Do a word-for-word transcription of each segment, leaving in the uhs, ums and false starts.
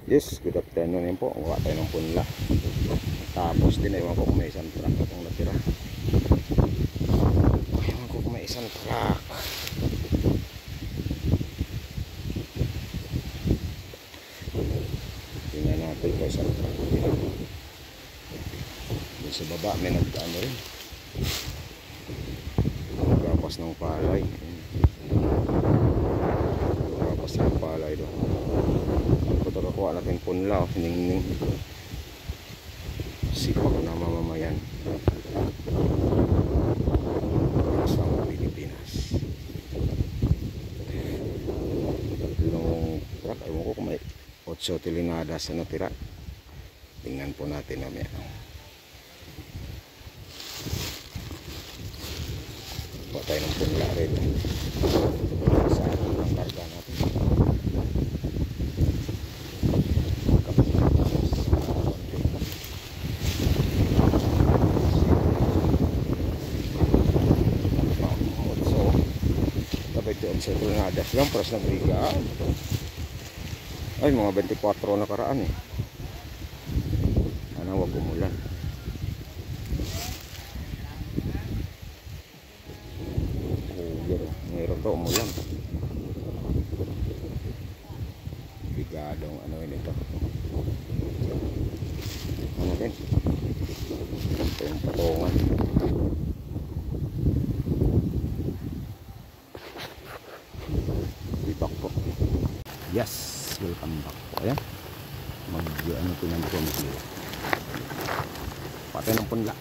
Yes, good afternoon yun po. Kuha tayo ng punla. Tapos din, ewan ko kung may isang truck itong natira. Ewan ko kung may isang truck. Tingnan natin kung isang truck natira. Doon sa baba, may nagdaan rin. Nagkapas ng palay. Nagkapas ng palay doon. Kuha natin punla o hiningning sipag na mamamayan sa Pilipinas. Tatlong truck, ewan ko kung may otso tilinadas na natira. Tingnan po natin mamaya. Kuha tayo ng punla rin sa ating ng karga natin. Sa Trinidad lang pras ng bigaan ay mga twenty-four na karaan eh. Sana wag umulan. Oh, mayroon to umulan. Bigadong ano yun ito. Ano din? Ito yung patungan. Yes, welcome back po. Ayan, mag ano po naman po mag-liwa patay ng punla.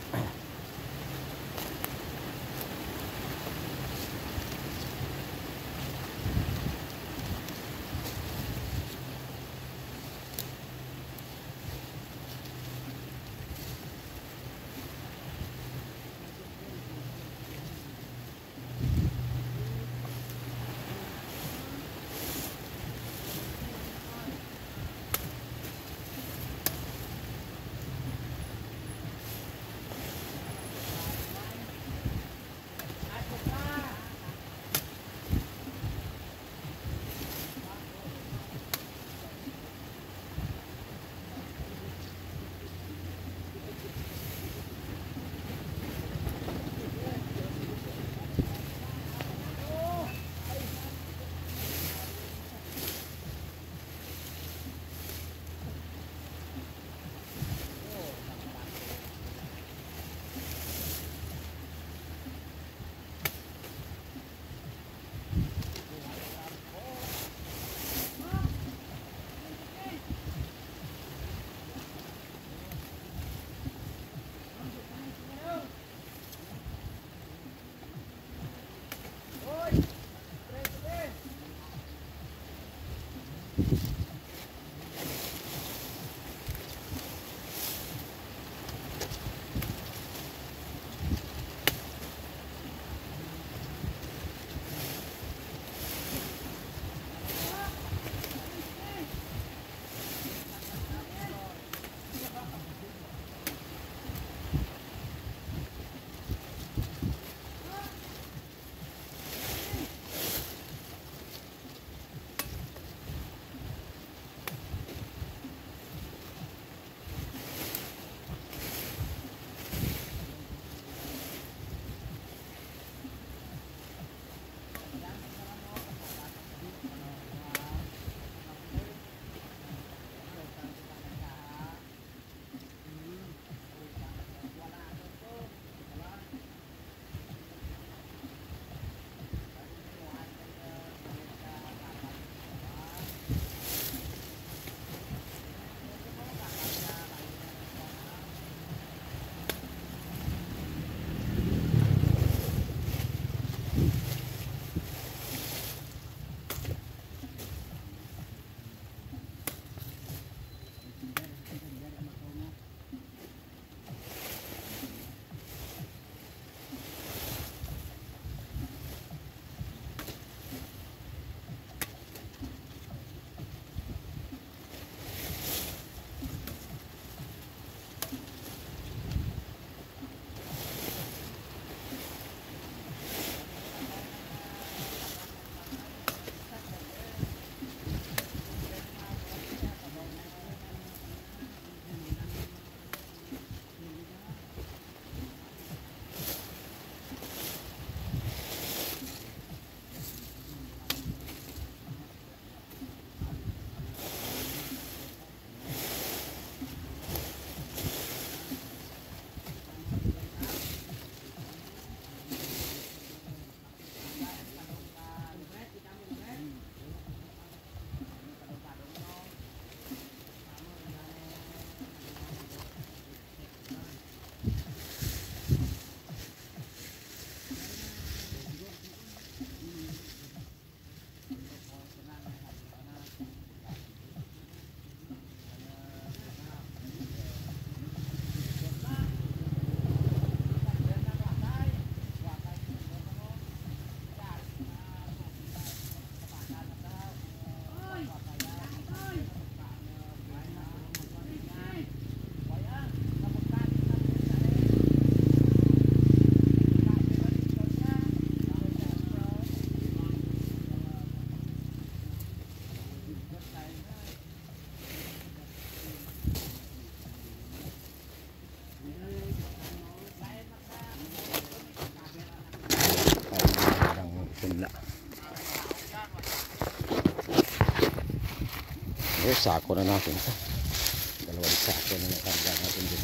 Okay, sako na natin ito. Dalawang sako na nakarga natin din.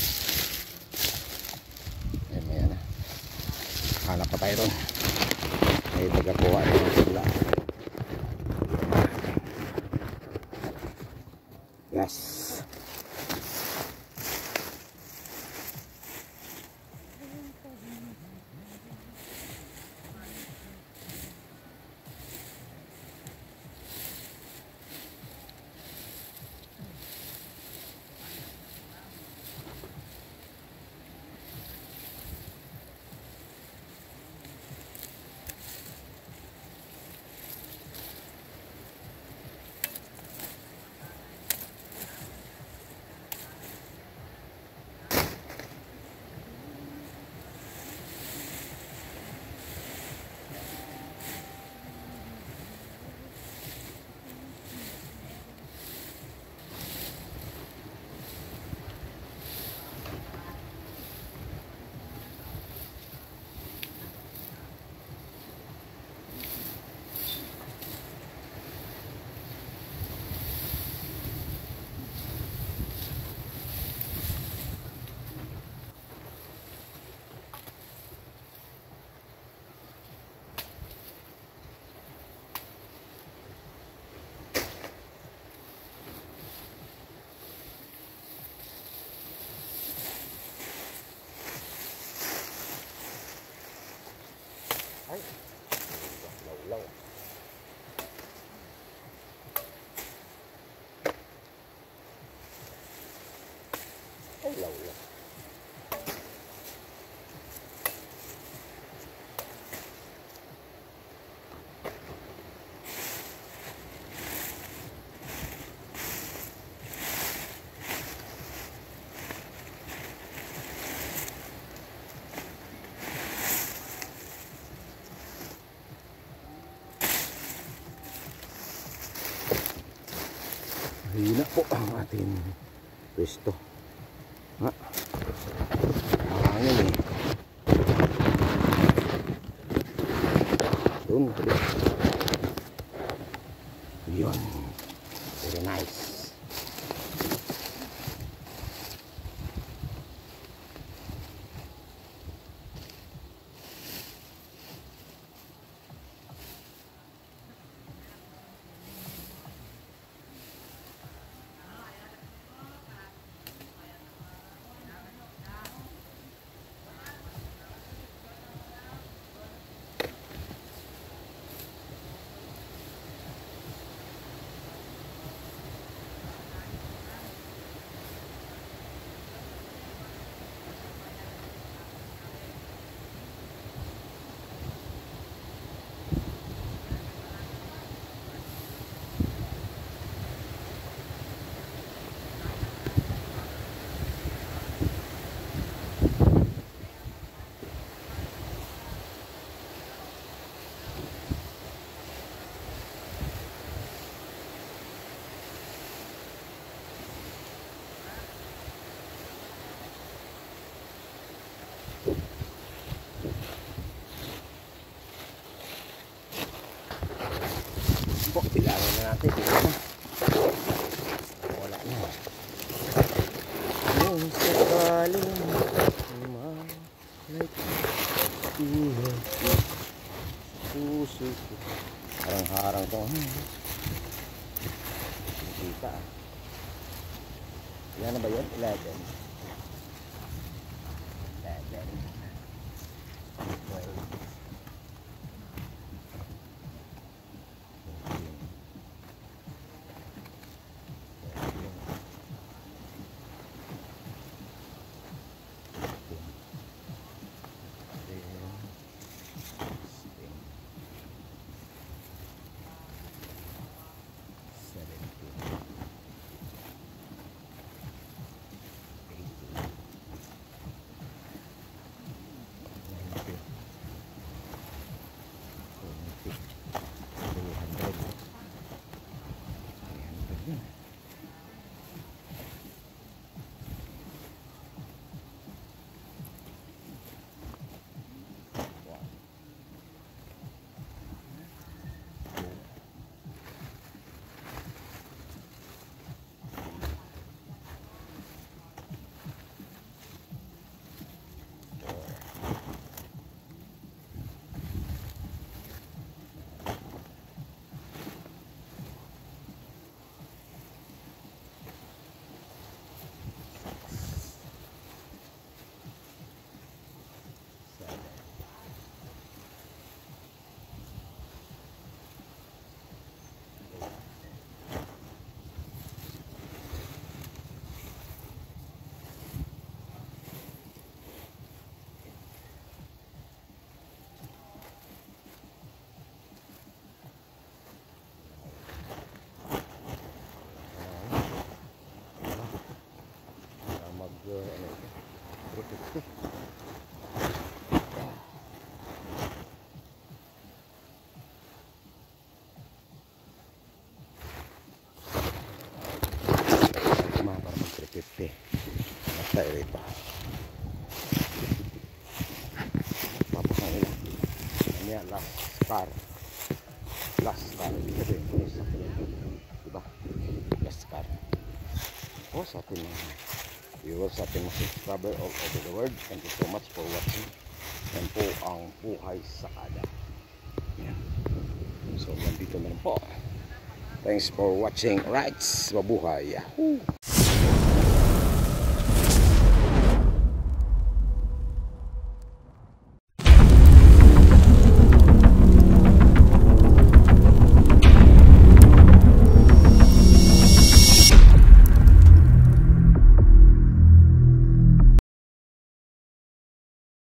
Ayan, maya na. Hanap pa tayo doon. May tagakuha rin ng sila. Yes. Ay, law-law. Ay, law-law. Hina po ang ating pwesto. Ha? Mahangin eh. Doon. Yun. Very nice. Po, bilangin na natin. Wala na. Yung sakaling malay tulad puso ko. Harang-harang to. Nakita ah. Ilan na ba yun? eleven. eleven. twelve. Mga para mag three fifty. Matay rito. Tapos ang ilan. Ano yan, last car. Last car. Kasi, diba? Last car. O sa ating mga viewers, sa ating mga subscriber all over the world, thank you so much for watching. Yan po ang buhay sa kada. Yan. So nandito na lang po. Thanks for watching. Rights, mabuhay. Yahoo!